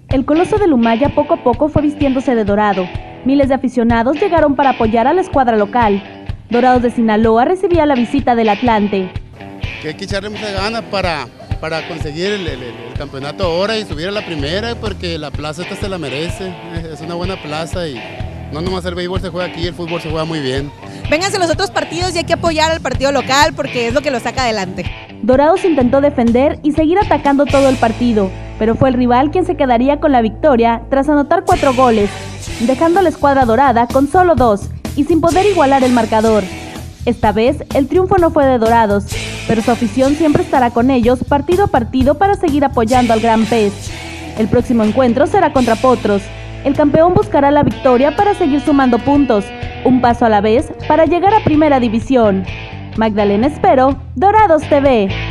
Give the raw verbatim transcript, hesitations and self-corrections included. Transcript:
El Coloso de Lumaya poco a poco fue vistiéndose de dorado. Miles de aficionados llegaron para apoyar a la escuadra local. Dorados de Sinaloa recibía la visita del Atlante. Que hay que echarle muchas ganas para, para conseguir el, el, el campeonato ahora y subir a la primera, porque la plaza esta se la merece. Es una buena plaza y no nomás el béisbol se juega aquí, el fútbol se juega muy bien. Vénganse los otros partidos y hay que apoyar al partido local porque es lo que lo saca adelante. Dorados intentó defender y seguir atacando todo el partido, pero fue el rival quien se quedaría con la victoria tras anotar cuatro goles, dejando a la escuadra dorada con solo dos y sin poder igualar el marcador. Esta vez el triunfo no fue de Dorados, pero su afición siempre estará con ellos partido a partido para seguir apoyando al Gran Pez. El próximo encuentro será contra Potros. El campeón buscará la victoria para seguir sumando puntos, un paso a la vez para llegar a Primera División. Magdalena Espero, Dorados T V.